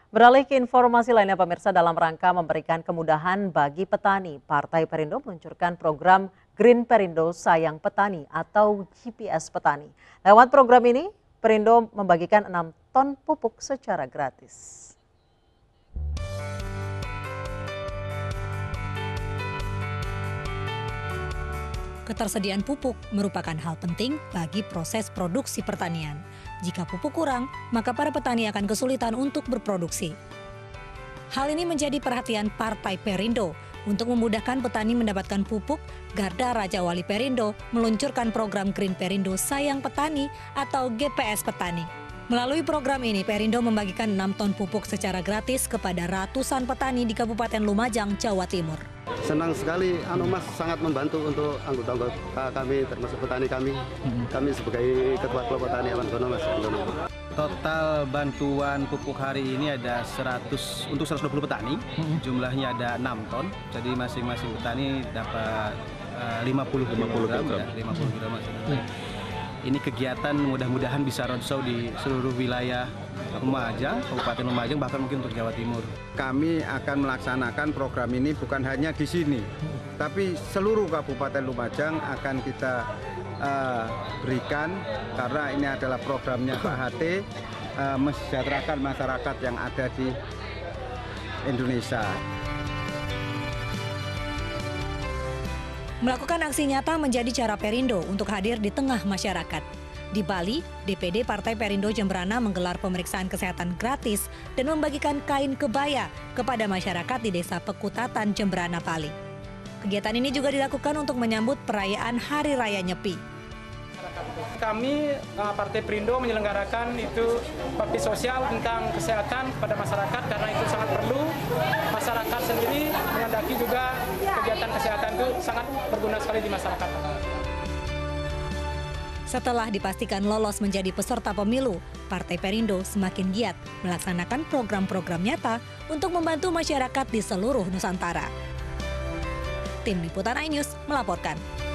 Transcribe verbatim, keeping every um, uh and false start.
Beralih ke informasi lainnya pemirsa, dalam rangka memberikan kemudahan bagi petani, Partai Perindo meluncurkan program Green Perindo Sayang Petani atau G P S Petani. Lewat program ini, Perindo membagikan enam ton pupuk secara gratis. Ketersediaan pupuk merupakan hal penting bagi proses produksi pertanian. Jika pupuk kurang, maka para petani akan kesulitan untuk berproduksi. Hal ini menjadi perhatian Partai Perindo. Untuk memudahkan petani mendapatkan pupuk, Garda Raja Wali Perindo meluncurkan program Green Perindo Sayang Petani atau G P S Petani. Melalui program ini, Perindo membagikan enam ton pupuk secara gratis kepada ratusan petani di Kabupaten Lumajang, Jawa Timur. Senang sekali, anu Mas, sangat membantu untuk anggota-anggota kami, termasuk petani kami. Kami sebagai Ketua Kelompok Tani Awan Gono, Mas. Total bantuan pupuk hari ini ada seratus untuk seratus dua puluh petani, jumlahnya ada enam ton. Jadi masing-masing petani dapat uh, lima puluh kilogram. lima puluh kilogram. Ini kegiatan mudah-mudahan bisa roadshow di seluruh wilayah Lumajang, Kabupaten Lumajang, bahkan mungkin untuk Jawa Timur. Kami akan melaksanakan program ini bukan hanya di sini, tapi seluruh Kabupaten Lumajang akan kita uh, berikan karena ini adalah programnya Pak H T, uh, mesejahterakan masyarakat yang ada di Indonesia. Melakukan aksi nyata menjadi cara Perindo untuk hadir di tengah masyarakat. Di Bali, D P D Partai Perindo Jemberana menggelar pemeriksaan kesehatan gratis dan membagikan kain kebaya kepada masyarakat di Desa Pekutatan, Jemberana, Bali. Kegiatan ini juga dilakukan untuk menyambut perayaan Hari Raya Nyepi. Kami Partai Perindo menyelenggarakan itu bakti sosial tentang kesehatan kepada masyarakat karena itu sangat perlu. Masyarakat sendiri menghendaki juga kegiatan kesehatan itu sangat berguna sekali di masyarakat. Setelah dipastikan lolos menjadi peserta pemilu, Partai Perindo semakin giat melaksanakan program-program nyata untuk membantu masyarakat di seluruh Nusantara. Tim Liputan iNews melaporkan.